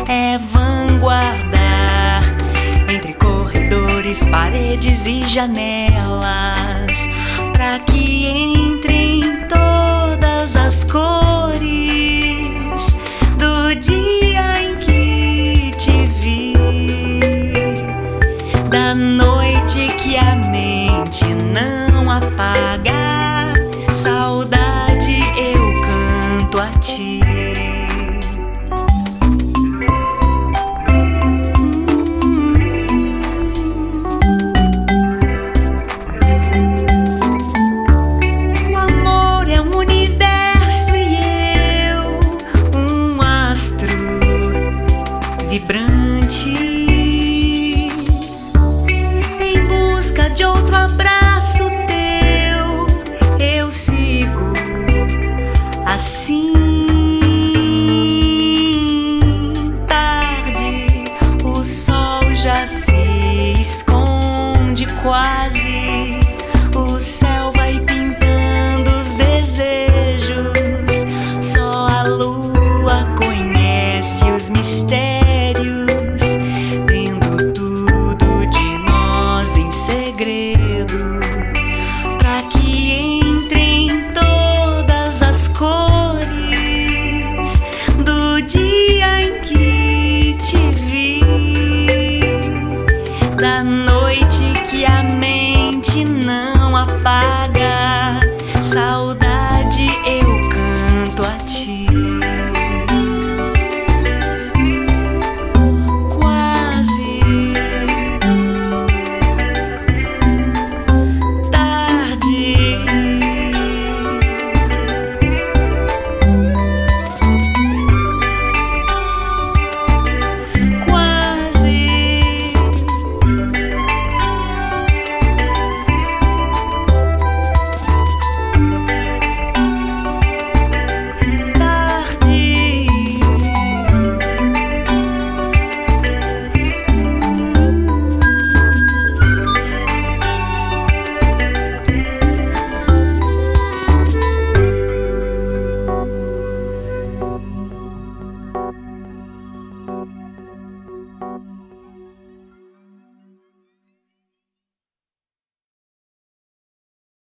é vanguarda entre corredores, paredes e janelas, pra que entrem todas as cores do dia em que te vi, da noite que a mente não apaga. Saudade, eu canto a ti. O amor é um universo e eu um astro vibrante, em busca de outro abraço teu. Eu sigo assim.